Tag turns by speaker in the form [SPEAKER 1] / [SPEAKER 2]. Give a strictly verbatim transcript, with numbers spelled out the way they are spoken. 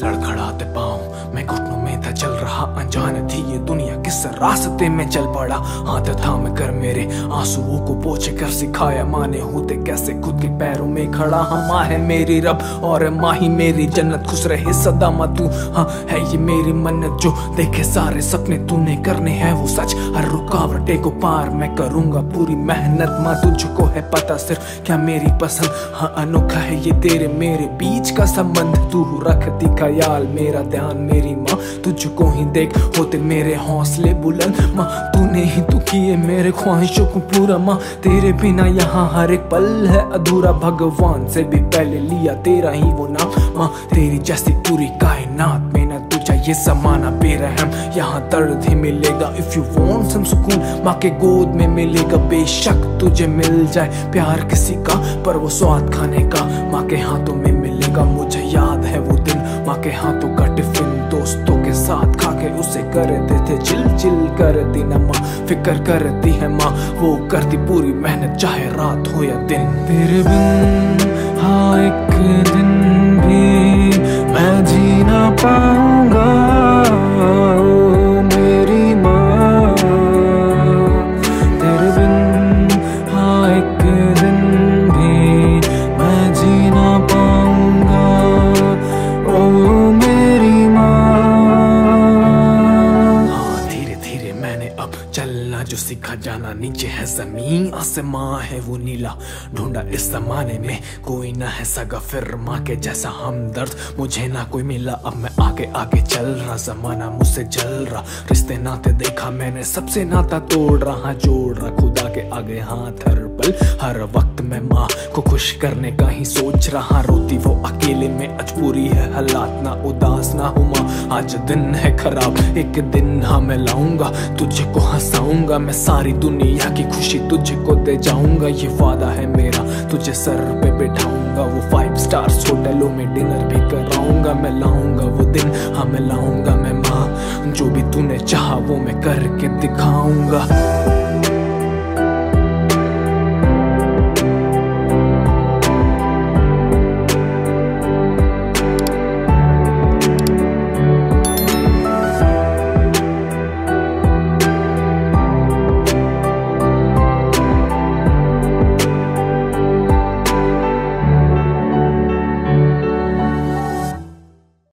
[SPEAKER 1] लड़खड़ाते पाँव मैं घुटनों में था चल रहा, अनजान थी ये दुनिया किस रास्ते में चल पड़ा। हाथ थाम कर मेरे आंसुओं को पोंछ कर सिखाया माँ ने होते कैसे खुद के पैरों में खड़ा। हाँ माँ है मेरी रब और माँ ही मेरी जन्नत, खुश रहे सदा माँ तू, हाँ है ये मेरी मन्नत। जो देखे सारे सपने तूने करने हैं वो सच, हर रुकावटें को पार मैं करूंगा पूरी मेहनत। माँ तुझको है पता सिर्फ क्या मेरी पसंद, हाँ अनोखा है ये तेरे मेरे बीच का संबंध। तू रखती ख्याल मेरा ध्यान मेरी माँ, तुझको ही देख होते मेरे हौसले बुलंद। माँ तूने ही तो किए मेरे ख्वाहिशों को पूरा, माँ तेरे बिना यहाँ हर एक पल है अधूरा। भगवान से भी पहले लिया तेरा ही वो नाम, माँ तेरी जैसी पूरी कायनात में ना तुझा ये समाना बेरहम। यहाँ दर्द ही मिलेगा इफ यू वांट सम सुकून, माँ के गोद में मिलेगा बेशक तुझे मिल जाए प्यार किसी का, पर वो स्वाद खाने का माँ के हाथों में मिलेगा। मुझे याद है वो दिन माँ के हाथों का टिफिन दोस्तों के साथ खा के उसे करते थे चिल चिल करती ना माँ, फिक्र करती है माँ वो करती पूरी मेहनत चाहे रात हो या दिन।
[SPEAKER 2] तेरे बिन हाँ एक दिन भी मैं जी ना पाऊंगा ओ मेरी माँ। तेरे बिन हाँ एक दिन भी मैं जी ना पाऊंगा ओ मेरी माँ।
[SPEAKER 1] हाँ धीरे धीरे मैंने अब चलना जो सीखा, जाना नीचे है जमीन आसमां है वो नीला। ढूंढा इस जमाने में कोई ना है सगा फिर माँ के जैसा हमदर्द, मुझे ना कोई मिला। अब मैं आगे आगे चल रहा, जमाना मुझसे जल रहा। रिश्ते नाते देखा मैंने सबसे नाता तोड़ रहा, जोड़ रहा खुदा के आगे हाथ हर पल हर वक्त। मैं माँ को खुश करने का ही सोच रहा, रोती वो अकेले में आज पूरी है हालात। ना उदास ना हूँ माँ आज दिन है खराब, एक दिन हाँ मैं लाऊंगा तुझको हंसाऊंगा। मैं सारी दुनिया की खुशी तुझको दे जाऊंगा, ये वादा है मेरा तुझे सर पे बैठाऊंगा। वो फाइव स्टार्स होटलों में डिनर भी कराऊंगा, मैं लाऊंगा वो दिन हाँ मैं लाऊंगा। मैं माँ जो भी तूने चाहा वो मैं करके दिखाऊंगा।